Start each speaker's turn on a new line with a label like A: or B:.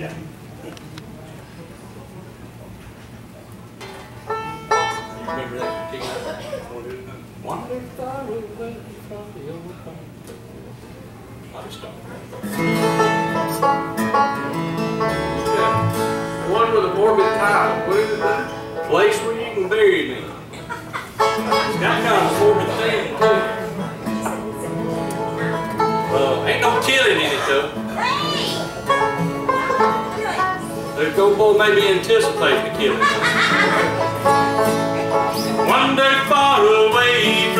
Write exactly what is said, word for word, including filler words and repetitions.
A: Yeah. Remember that particular one? I'll start.
B: The one with a morbid title. What is it?
A: Place where you can bury me. It's got kind of a morbid thing too. Uh, ain't no killing in it though. The go-boy may be anticipating the killing. One day far away